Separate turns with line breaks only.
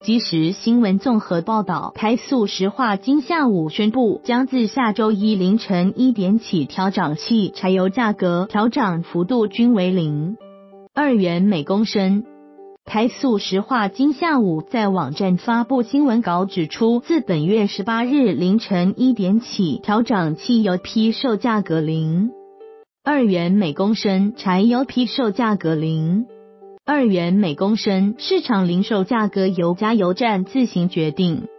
即时新闻综合报道，台塑石化今下午宣布，将自下周一凌晨1点起调涨汽柴油价格，调涨幅度均为0.2元每公升。台塑石化今下午在网站发布新闻稿指出，自本月18日凌晨1点起，调涨汽油批售价格0.2元每公升，柴油批售价格0.2元每公升，市场零售价格由加油站自行决定。